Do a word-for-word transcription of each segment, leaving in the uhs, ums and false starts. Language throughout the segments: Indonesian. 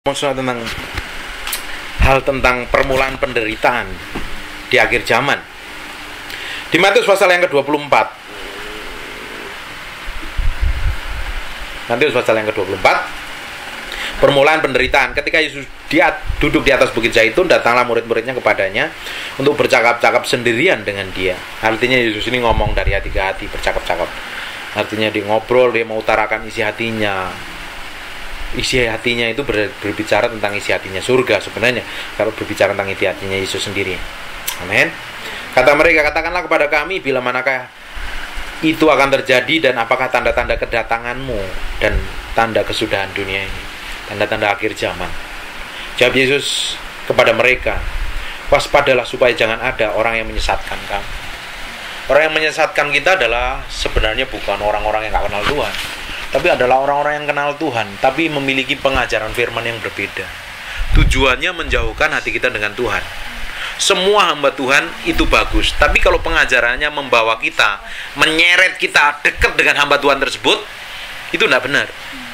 Maksudnya tentang hal tentang permulaan penderitaan di akhir zaman. Di Matius pasal yang ke dua puluh empat. Matius pasal yang ke dua puluh empat. Permulaan penderitaan. Ketika Yesus dia duduk di atas bukit Zaitun, datanglah murid-muridnya kepadanya untuk bercakap-cakap sendirian dengan dia. Artinya Yesus ini ngomong dari hati ke hati, bercakap-cakap. Artinya dia ngobrol, dia mengutarakan isi hatinya. Isi hatinya itu ber, berbicara tentang isi hatinya surga sebenarnya, kalau berbicara tentang isi hatinya Yesus sendiri. Amin. Kata mereka, katakanlah kepada kami bila manakah itu akan terjadi dan apakah tanda-tanda kedatanganmu dan tanda kesudahan dunia ini, tanda-tanda akhir zaman. Jawab Yesus kepada mereka, waspadalah supaya jangan ada orang yang menyesatkan kamu. Orang yang menyesatkan kita adalah sebenarnya bukan orang-orang yang gak kenal Tuhan, tapi adalah orang-orang yang kenal Tuhan, tapi memiliki pengajaran firman yang berbeda. Tujuannya menjauhkan hati kita dengan Tuhan. Semua hamba Tuhan itu bagus, tapi kalau pengajarannya membawa kita, menyeret kita dekat dengan hamba Tuhan tersebut, itu tidak benar.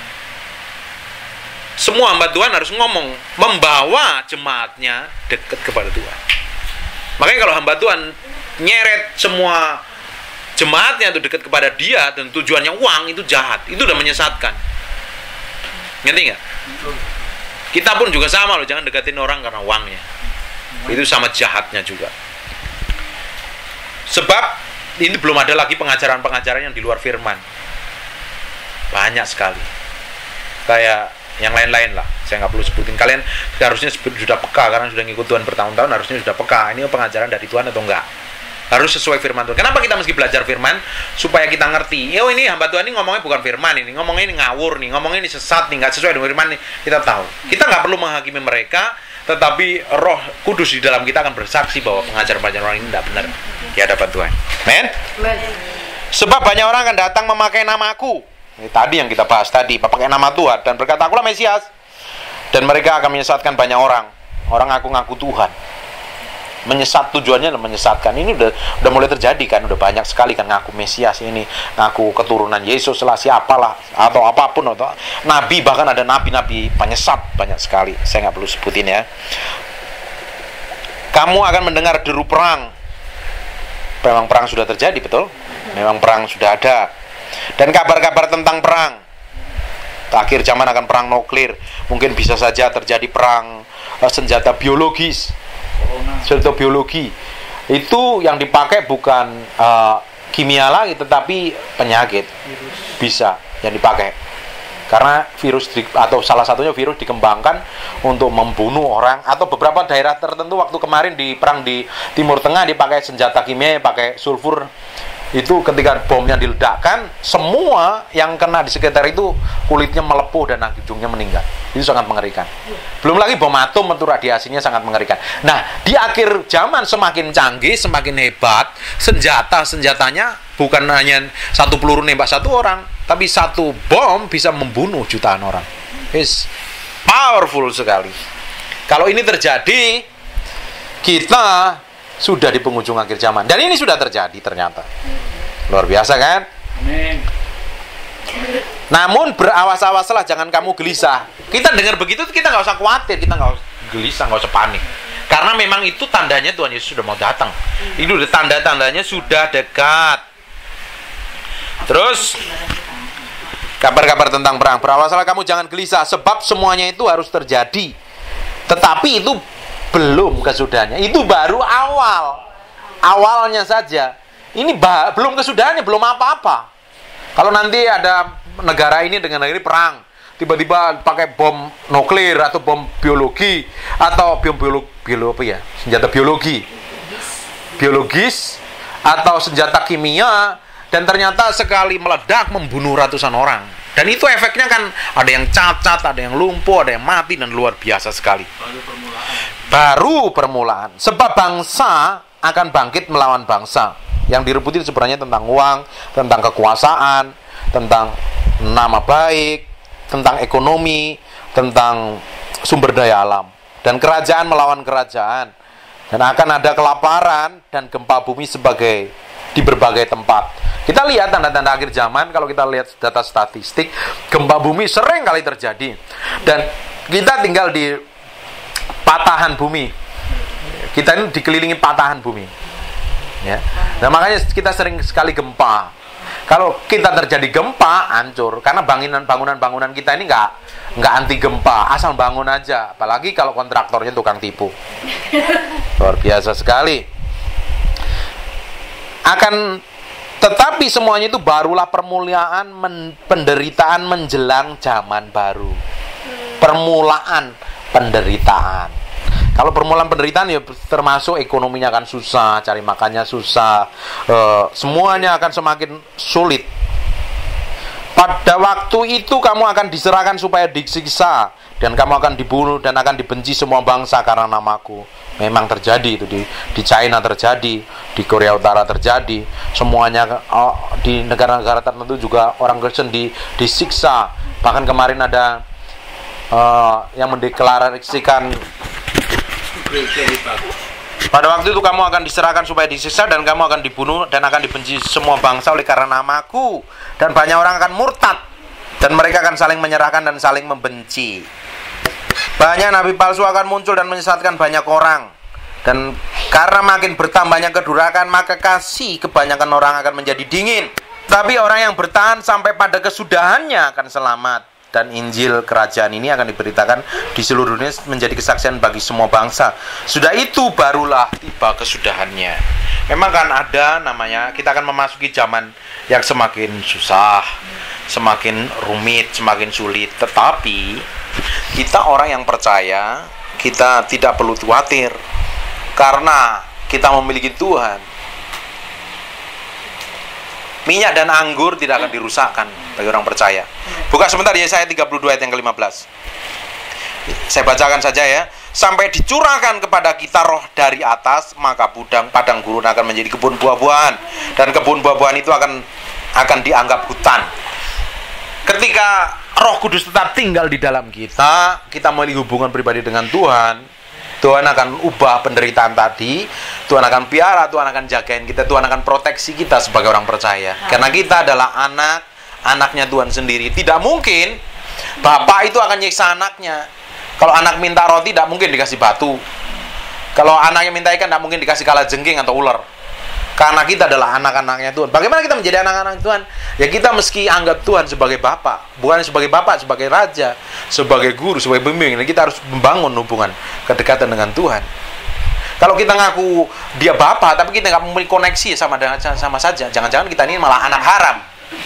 Semua hamba Tuhan harus ngomong, membawa jemaatnya dekat kepada Tuhan. Makanya kalau hamba Tuhan nyeret semua jemaatnya itu dekat kepada dia dan tujuannya uang, itu jahat, itu udah menyesatkan. Ngerti nggak? Kita pun juga sama loh, jangan deketin orang karena uangnya. Itu sama jahatnya juga. Sebab ini belum ada lagi pengajaran-pengajaran yang di luar firman. Banyak sekali. Kayak yang lain-lain lah, saya nggak perlu sebutin. Kalian harusnya sudah peka karena sudah ngikut Tuhan bertahun-tahun, harusnya sudah peka. Ini pengajaran dari Tuhan atau enggak? Harus sesuai firman Tuhan. Kenapa kita mesti belajar firman? Supaya kita ngerti. Oh, ini hamba Tuhan ini ngomongnya bukan firman ini, ngomongnya ini ngawur nih, ngomongnya ini sesat nih, nggak sesuai dengan firman nih. Kita tahu. Kita nggak perlu menghakimi mereka, tetapi Roh Kudus di dalam kita akan bersaksi bahwa pengajaran-pengajaran orang ini tidak benar di hadapan Tuhan. Amen. Sebab banyak orang akan datang memakai namaku. Ini tadi yang kita bahas tadi, pakai nama Tuhan dan berkata, akulah Mesias. Dan mereka akan menyesatkan banyak orang. Orang ngaku-ngaku Tuhan. Menyesat, tujuannya menyesatkan. Ini udah udah mulai terjadi kan, udah banyak sekali kan ngaku Mesias ini, ngaku keturunan Yesus lah, siapalah atau apapun, atau nabi, bahkan ada nabi-nabi penyesat banyak sekali. Saya nggak perlu sebutin ya. Kamu akan mendengar deru perang. Memang perang sudah terjadi, betul? Memang perang sudah ada. Dan kabar-kabar tentang perang. Akhir zaman akan perang nuklir. Mungkin bisa saja terjadi perang uh, senjata biologis. Senjata biologi itu yang dipakai bukan uh, kimia lagi, tetapi penyakit bisa yang dipakai karena virus di, atau salah satunya virus dikembangkan untuk membunuh orang. Atau beberapa daerah tertentu waktu kemarin di perang di Timur Tengah dipakai senjata kimia, pakai sulfur. Itu ketika bomnya diledakkan, semua yang kena di sekitar itu kulitnya melepuh dan ujungnya meninggal. Itu sangat mengerikan. Belum lagi bom atom itu radiasinya sangat mengerikan. Nah, di akhir zaman semakin canggih, semakin hebat, senjata-senjatanya bukan hanya satu peluru nembak satu orang, tapi satu bom bisa membunuh jutaan orang. It's powerful sekali. Kalau ini terjadi, kita sudah di penghujung akhir zaman. Dan ini sudah terjadi ternyata. Luar biasa kan? Amin. Namun berawas-awaslah, jangan kamu gelisah. Kita dengar begitu, kita nggak usah khawatir, kita nggak usah gelisah, nggak usah panik. Karena memang itu tandanya Tuhan Yesus sudah mau datang. Itu tanda-tandanya sudah dekat. Terus kabar-kabar tentang perang. Berawaslah kamu, jangan gelisah, sebab semuanya itu harus terjadi. Tetapi itu belum kesudahannya. Itu baru awal. Awalnya saja. Ini bah- belum kesudahannya, belum apa-apa. Kalau nanti ada negara ini dengan negara ini perang, tiba-tiba pakai bom nuklir atau bom biologi atau bom biologi, biologi ya, senjata biologi, biologis atau senjata kimia, dan ternyata sekali meledak membunuh ratusan orang. Dan itu efeknya kan ada yang cacat, ada yang lumpuh, ada yang mati, dan luar biasa sekali. Baru permulaan. Baru permulaan. Sebab bangsa akan bangkit melawan bangsa. Yang direbutin sebenarnya tentang uang, tentang kekuasaan, tentang nama baik, tentang ekonomi, tentang sumber daya alam. Dan kerajaan melawan kerajaan. Dan akan ada kelaparan dan gempa bumi sebagai di berbagai tempat. Kita lihat tanda-tanda akhir zaman, kalau kita lihat data statistik, gempa bumi sering kali terjadi. Dan Kita tinggal di patahan bumi. Kita ini dikelilingi patahan bumi. Ya. Nah, makanya kita sering sekali gempa. Kalau kita terjadi gempa, hancur. Karena bangunan-bangunan-bangunan kita ini nggak nggak anti gempa, asal bangun aja. Apalagi kalau kontraktornya tukang tipu. Luar biasa sekali. Akan tetapi semuanya itu barulah permulaan men, penderitaan menjelang zaman baru. Permulaan penderitaan. Kalau permulaan penderitaan ya termasuk ekonominya akan susah, cari makannya susah, e, semuanya akan semakin sulit. Pada waktu itu kamu akan diserahkan supaya disiksa, dan kamu akan dibunuh dan akan dibenci semua bangsa karena namaku. Memang terjadi itu di di China terjadi, di Korea Utara terjadi, semuanya oh, di negara-negara tertentu juga orang Kristen di disiksa. Bahkan kemarin ada uh, yang mendeklarasikan pada waktu itu kamu akan diserahkan supaya disiksa dan kamu akan dibunuh dan akan dibenci semua bangsa oleh karena namaku, dan banyak orang akan murtad dan mereka akan saling menyerahkan dan saling membenci. Banyak nabi palsu akan muncul dan menyesatkan banyak orang, dan karena makin bertambahnya kedurhakaan maka kasih kebanyakan orang akan menjadi dingin. Tapi orang yang bertahan sampai pada kesudahannya akan selamat, dan Injil kerajaan ini akan diberitakan di seluruh dunia menjadi kesaksian bagi semua bangsa. Sudah itu barulah tiba kesudahannya. Memang kan ada namanya, kita akan memasuki zaman yang semakin susah, semakin rumit, semakin sulit. Tetapi kita orang yang percaya, kita tidak perlu khawatir karena kita memiliki Tuhan. Minyak dan anggur tidak akan dirusakkan bagi orang percaya. Buka sebentar Yesaya tiga puluh dua ayat yang ke lima belas. Saya bacakan saja ya. Sampai dicurahkan kepada kita roh dari atas, maka budang padang gurun akan menjadi kebun buah-buahan, dan kebun buah-buahan itu akan akan dianggap hutan. Ketika Roh Kudus tetap tinggal di dalam kita, kita memiliki hubungan pribadi dengan Tuhan, Tuhan akan ubah penderitaan tadi, Tuhan akan piara, Tuhan akan jagain kita, Tuhan akan proteksi kita sebagai orang percaya. Karena kita adalah anak, anaknya Tuhan sendiri. Tidak mungkin bapak itu akan nyiksa anaknya. Kalau anak minta roti, tidak mungkin dikasih batu. Kalau anaknya minta ikan, tidak mungkin dikasih kalajengking atau ular. Karena kita adalah anak-anaknya Tuhan. Bagaimana kita menjadi anak-anak Tuhan? Ya kita mesti anggap Tuhan sebagai Bapak. Bukan sebagai Bapak, sebagai Raja, sebagai Guru, sebagai pembimbing. Kita harus membangun hubungan kedekatan dengan Tuhan. Kalau kita ngaku dia Bapak, tapi kita nggak memiliki koneksi sama dengan sama saja. Jangan-jangan kita ini malah anak haram.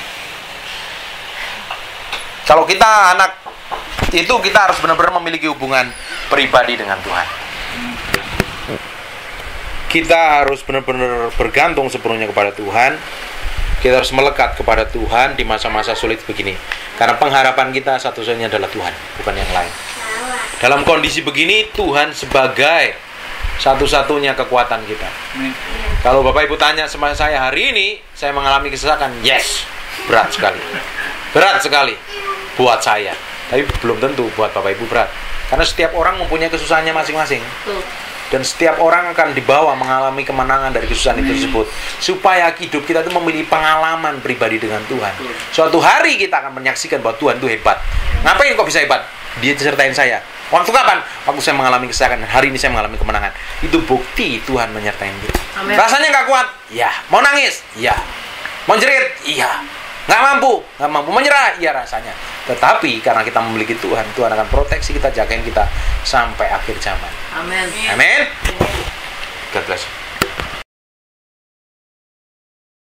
Kalau kita anak itu, kita harus benar-benar memiliki hubungan pribadi dengan Tuhan. Kita harus benar-benar bergantung sepenuhnya kepada Tuhan. Kita harus melekat kepada Tuhan di masa-masa sulit begini. Karena pengharapan kita satu-satunya adalah Tuhan, bukan yang lain. Dalam kondisi begini, Tuhan sebagai satu-satunya kekuatan kita. Kalau Bapak Ibu tanya sama saya, hari ini saya mengalami kesesakan. Yes, berat sekali. Berat sekali buat saya. Tapi belum tentu buat Bapak Ibu berat. Karena setiap orang mempunyai kesusahannya masing-masing. Dan setiap orang akan dibawa mengalami kemenangan dari kesusahan itu tersebut. Supaya hidup kita itu memiliki pengalaman pribadi dengan Tuhan. Suatu hari kita akan menyaksikan bahwa Tuhan itu hebat. Ngapain kok bisa hebat? Dia sertain saya. Waktu kapan? Waktu saya mengalami kesesakan. Hari ini saya mengalami kemenangan. Itu bukti Tuhan menyertai kita. Amen. Rasanya gak kuat? Ya. Mau nangis? Ya. Mau jerit? Iya. Nggak mampu, nggak mampu menyerah, iya rasanya. Tetapi karena kita memiliki Tuhan, Tuhan akan proteksi kita, jagain kita sampai akhir zaman. Amin. Amin.